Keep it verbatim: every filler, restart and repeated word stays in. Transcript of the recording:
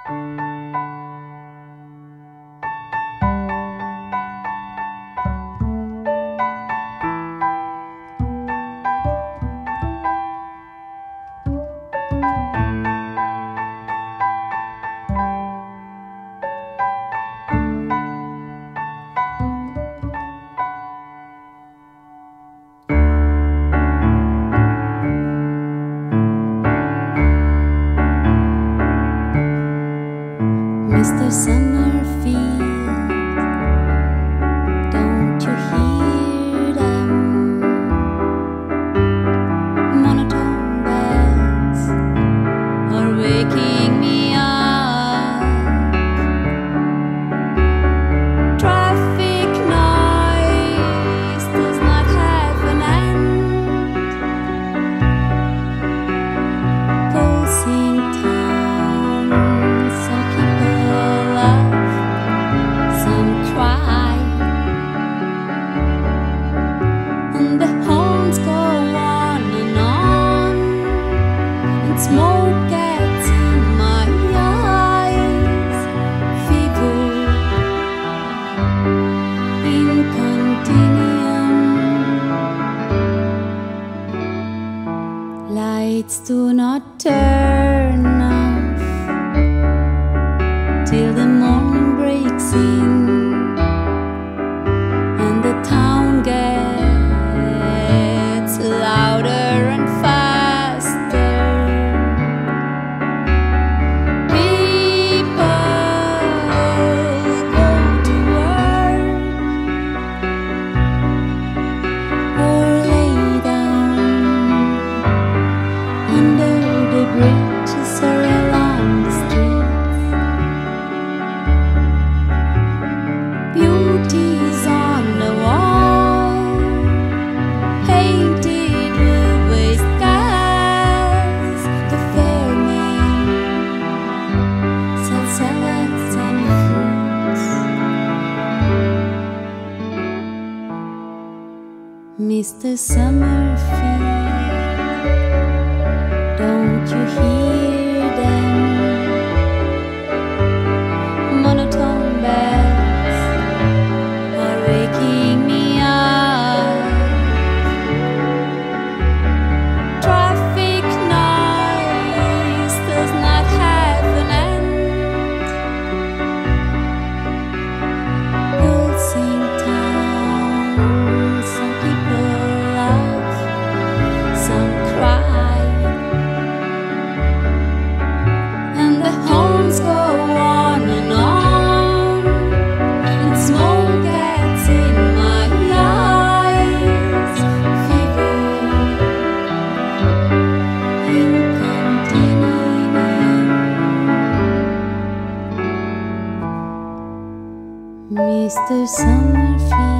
Mister Summerfield, don't you hear them monotone bells are waking me up? Traffic noise does not have an end, pulsing towns, some people laugh, some cry, and the horns go on and on, and smoke gets in my eyes, fever in continuum. Lights do not turn off till the morning breaks in, and the town gets louder and faster. People go to work or lay down under the bridges or along the streets. Beauty's on the wall, painted with waste gas. The fair man sells salads and fruits. Mister Summerfield, don't you hear them monotone bells are waking me up? Traffic noise does not have an end, pulsing towns, some people laugh, some cry, and the horns go on and on, and smoke gets in my eyes, fever in continuum. Mister Summerfield,